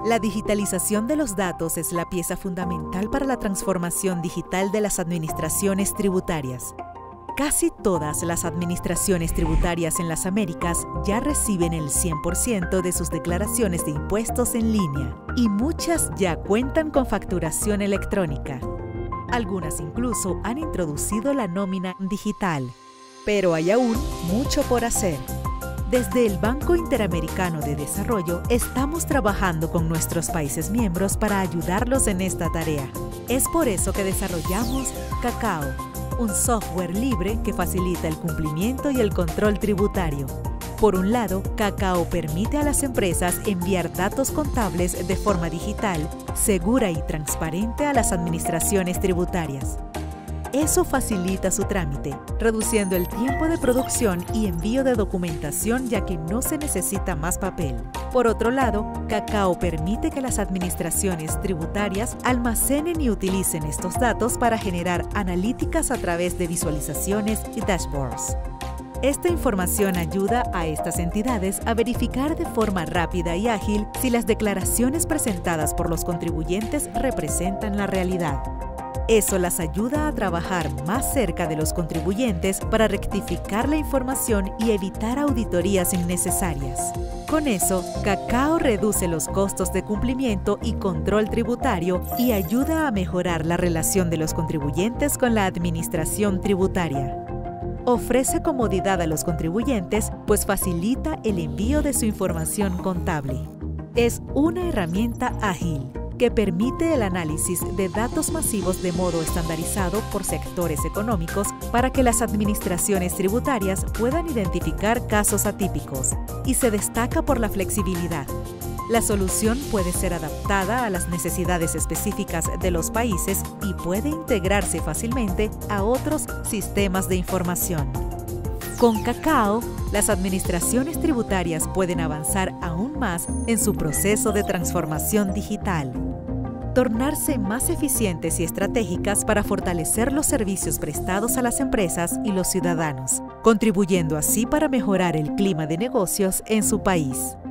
La digitalización de los datos es la pieza fundamental para la transformación digital de las administraciones tributarias. Casi todas las administraciones tributarias en las Américas ya reciben el 100% de sus declaraciones de impuestos en línea y muchas ya cuentan con facturación electrónica. Algunas incluso han introducido la nómina digital, pero hay aún mucho por hacer. Desde el Banco Interamericano de Desarrollo estamos trabajando con nuestros países miembros para ayudarlos en esta tarea. Es por eso que desarrollamos Cacao, un software libre que facilita el cumplimiento y el control tributario. Por un lado, Cacao permite a las empresas enviar datos contables de forma digital, segura y transparente a las administraciones tributarias. Eso facilita su trámite, reduciendo el tiempo de producción y envío de documentación, ya que no se necesita más papel. Por otro lado, Cacao permite que las administraciones tributarias almacenen y utilicen estos datos para generar analíticas a través de visualizaciones y dashboards. Esta información ayuda a estas entidades a verificar de forma rápida y ágil si las declaraciones presentadas por los contribuyentes representan la realidad. Eso las ayuda a trabajar más cerca de los contribuyentes para rectificar la información y evitar auditorías innecesarias. Con eso, Cacao reduce los costos de cumplimiento y control tributario y ayuda a mejorar la relación de los contribuyentes con la administración tributaria. Ofrece comodidad a los contribuyentes, pues facilita el envío de su información contable. Es una herramienta ágil que permite el análisis de datos masivos de modo estandarizado por sectores económicos para que las administraciones tributarias puedan identificar casos atípicos, y se destaca por la flexibilidad. La solución puede ser adaptada a las necesidades específicas de los países y puede integrarse fácilmente a otros sistemas de información. Con Cacao, las administraciones tributarias pueden avanzar aún más en su proceso de transformación digital, tornarse más eficientes y estratégicas para fortalecer los servicios prestados a las empresas y los ciudadanos, contribuyendo así para mejorar el clima de negocios en su país.